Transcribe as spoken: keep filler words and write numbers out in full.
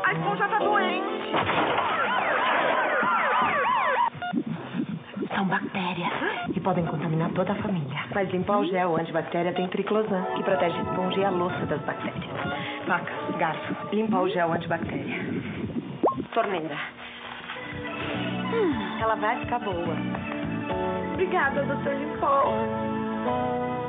A esponja tá doente. São bactérias e podem contaminar toda a família. Mas limpar o gel antibactéria tem triclosan, que protege a esponja e a louça das bactérias. Faca, garfo, limpar o gel antibactéria. Torneira. Ela vai ficar boa. Obrigada, doutor Limpol.